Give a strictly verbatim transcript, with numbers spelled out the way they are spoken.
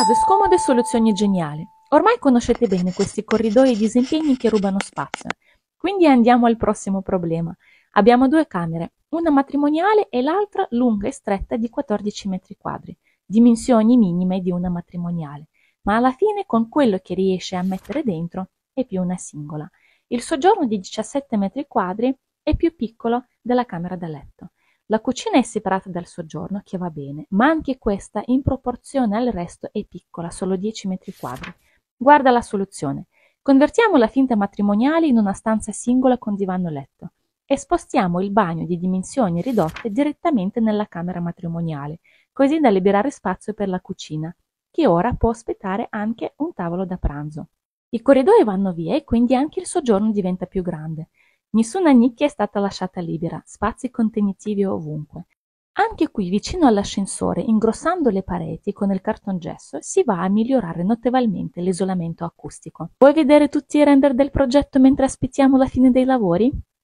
Cose scomode e soluzioni geniali. Ormai conoscete bene questi corridoi e disimpegni che rubano spazio. Quindi andiamo al prossimo problema. Abbiamo due camere, una matrimoniale e l'altra lunga e stretta di quattordici metri quadri, dimensioni minime di una matrimoniale, ma alla fine con quello che riesce a mettere dentro è più una singola. Il soggiorno di diciassette metri quadri è più piccolo della camera da letto. La cucina è separata dal soggiorno, che va bene, ma anche questa in proporzione al resto è piccola, solo dieci metri quadri. Guarda la soluzione. Convertiamo la finta matrimoniale in una stanza singola con divano letto e spostiamo il bagno di dimensioni ridotte direttamente nella camera matrimoniale, così da liberare spazio per la cucina, che ora può ospitare anche un tavolo da pranzo. I corridoi vanno via e quindi anche il soggiorno diventa più grande. Nessuna nicchia è stata lasciata libera, spazi contenitivi ovunque. Anche qui, vicino all'ascensore, ingrossando le pareti con il cartongesso, si va a migliorare notevolmente l'isolamento acustico. Vuoi vedere tutti i render del progetto mentre aspettiamo la fine dei lavori?